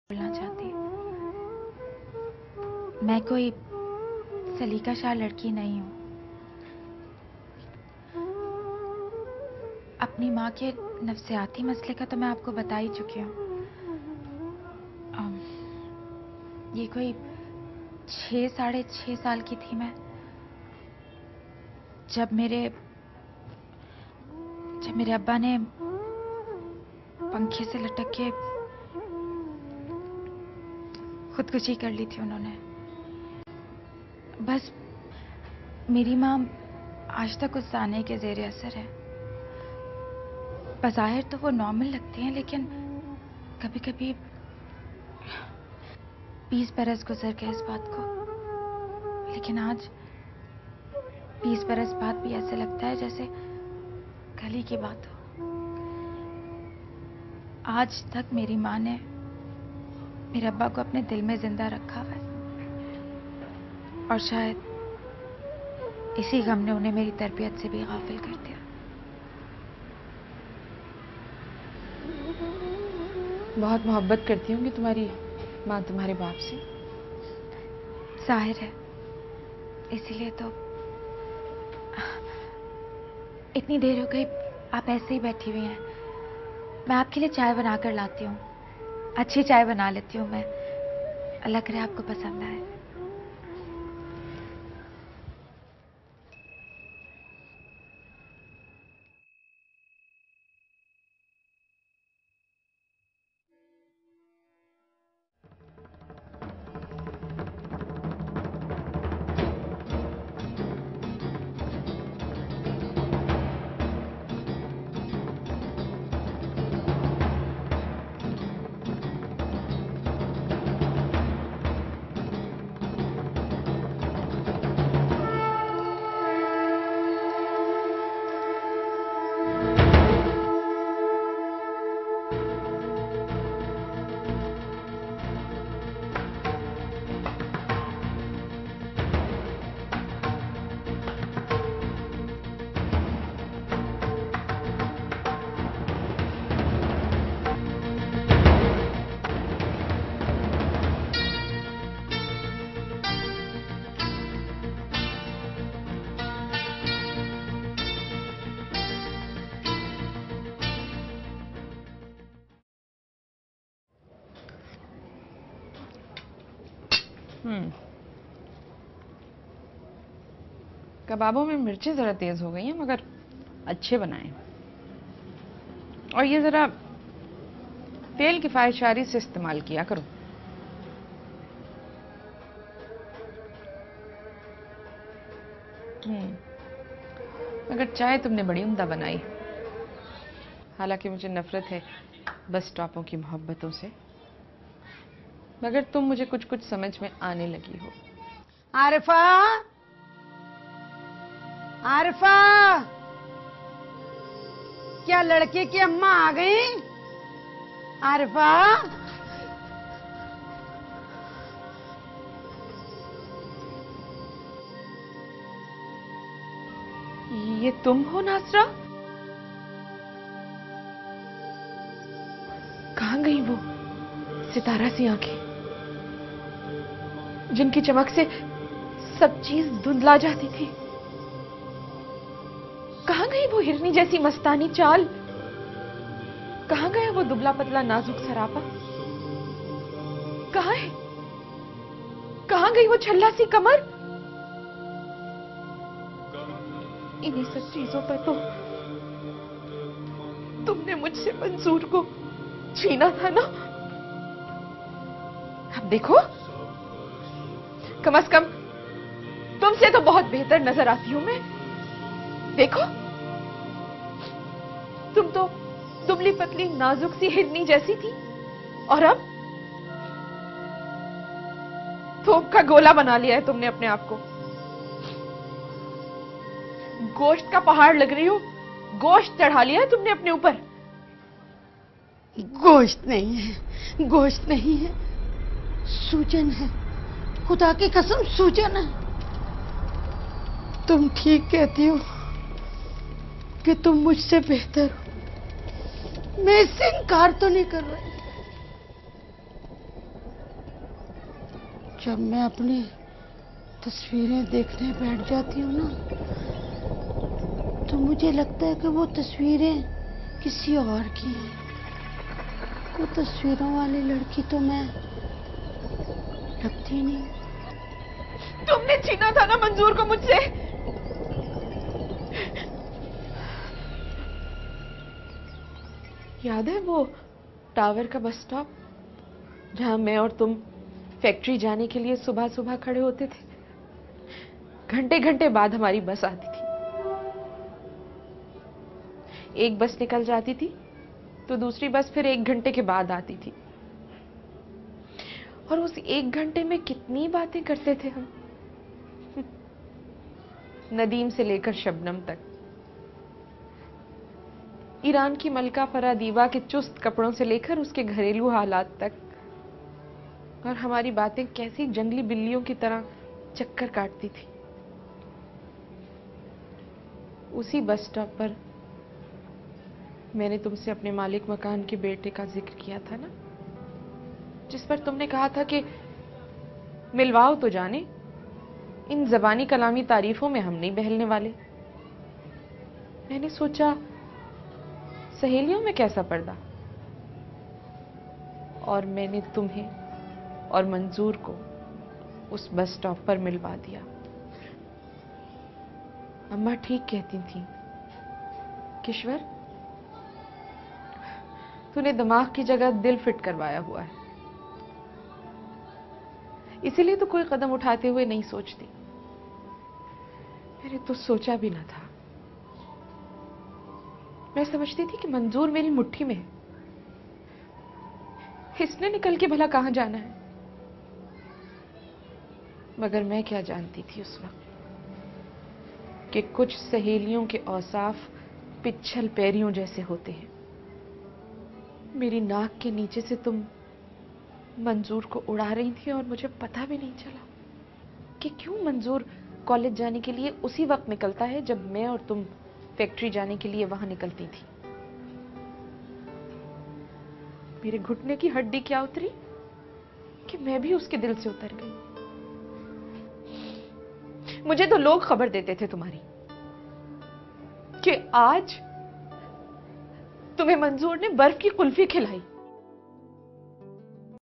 बोलना चाहती। मैं कोई सलीकाशार लड़की नहीं हूं। अपनी माँ के नफ्सियाती मसले का तो मैं आपको बता ही चुकी हूँ। ये कोई 6-6.5 साल की थी मैं, जब मेरे अब्बा ने पंखे से लटक के खुदकुशी कर ली थी उन्होंने। बस मेरी माँ आज तक उस जाने के ज़ेरे असर है। बज़ाहिर तो वो नॉर्मल लगती हैं, लेकिन कभी कभी 20 बरस गुजर गए इस बात को। लेकिन आज 20 बरस बाद भी ऐसे लगता है जैसे कल ही की बात हो। आज तक मेरी माँ ने मेरे अब्बा को अपने दिल में जिंदा रखा है, और शायद इसी गम ने उन्हें मेरी तरबियत से भी गाफिल कर दिया। बहुत मोहब्बत करती होंगी तुम्हारी माँ तुम्हारे बाप से। जाहिर है, इसीलिए तो। इतनी देर हो गई, आप ऐसे ही बैठी हुई हैं। मैं आपके लिए चाय बना कर लाती हूँ। अच्छी चाय बना लेती हूँ मैं। अल्लाह करे आपको पसंद आए। कबाबों में मिर्चें जरा तेज हो गई हैं, मगर अच्छे बनाए। और ये जरा तेल किफायतशारी से इस्तेमाल किया करो। मगर चाय तुमने बड़ी उम्दा बनाई। हालांकि मुझे नफरत है बस स्टॉपों की मोहब्बतों से, मगर तुम मुझे कुछ कुछ समझ में आने लगी हो। आरिफा, आरिफा, क्या लड़के की अम्मा आ गई? आरिफा, ये तुम हो नासरा? कहां गई वो सितारा सी आंखें, जिनकी चमक से सब चीज धुंधला जाती थी? कहां गई वो हिरनी जैसी मस्तानी चाल? कहां गया वो दुबला पतला नाजुक सरापा? कहां है? कहां गई वो छल्ला सी कमर? इन्हीं सब चीजों पर तो तुमने मुझसे मंसूर को छीना था ना। अब देखो, कम से कम तुमसे तो बहुत बेहतर नजर आती हूं मैं। देखो, तुम तो दुबली पतली नाजुक सी हिरनी जैसी थी, और अब थोक का गोला बना लिया है तुमने अपने आप को। गोश्त का पहाड़ लग रही हो, गोश्त चढ़ा लिया है तुमने अपने ऊपर। गोश्त नहीं है, गोश्त नहीं है, सूजन है। खुदा की कसम सूजन है। तुम ठीक कहती हो कि तुम मुझसे बेहतर हो। मैं इससे इनकार तो नहीं कर रही, जब मैं अपनी तस्वीरें देखने बैठ जाती हूँ ना, तो मुझे लगता है कि वो तस्वीरें किसी और की हैं। वो तस्वीरों वाली लड़की तो मैं लगती नहीं। तुमने छीना था ना मंजूर को मुझसे। याद है वो टावर का बस स्टॉप जहां मैं और तुम फैक्ट्री जाने के लिए सुबह सुबह खड़े होते थे? घंटे घंटे बाद हमारी बस आती थी। एक बस निकल जाती थी तो दूसरी बस फिर 1 घंटे के बाद आती थी। और उस 1 घंटे में कितनी बातें करते थे हम। नदीम से लेकर शबनम तक, ईरान की मलका फरादीवा के चुस्त कपड़ों से लेकर उसके घरेलू हालात तक। और हमारी बातें कैसी जंगली बिल्लियों की तरह चक्कर काटती थी। उसी बस स्टॉप पर मैंने तुमसे अपने मालिक मकान के बेटे का जिक्र किया था ना, जिस पर तुमने कहा था कि मिलवाओ तो जाने, इन जबानी कलामी तारीफों में हम नहीं बहलने वाले। मैंने सोचा सहेलियों में कैसा पर्दा, और मैंने तुम्हें और मंजूर को उस बस स्टॉप पर मिलवा दिया। अम्मा ठीक कहती थी, किश्वर तूने दिमाग की जगह दिल फिट करवाया हुआ है, इसीलिए तो कोई कदम उठाते हुए नहीं सोचती। मैंने तो सोचा भी ना था। मैं समझती थी कि मंजूर मेरी मुट्ठी में है, इसने निकल के भला कहां जाना है। मगर मैं क्या जानती थी उस वक्त कि कुछ सहेलियों के औसाफ पिच्छल पैरियों जैसे होते हैं। मेरी नाक के नीचे से तुम मंजूर को उड़ा रही थी और मुझे पता भी नहीं चला कि क्यों मंजूर कॉलेज जाने के लिए उसी वक्त निकलता है जब मैं और तुम फैक्ट्री जाने के लिए वहां निकलती थी। मेरे घुटने की हड्डी क्या उतरी कि मैं भी उसके दिल से उतर गई। मुझे तो लोग खबर देते थे तुम्हारी कि आज तुम्हें मंजूर ने बर्फ की कुल्फी खिलाई।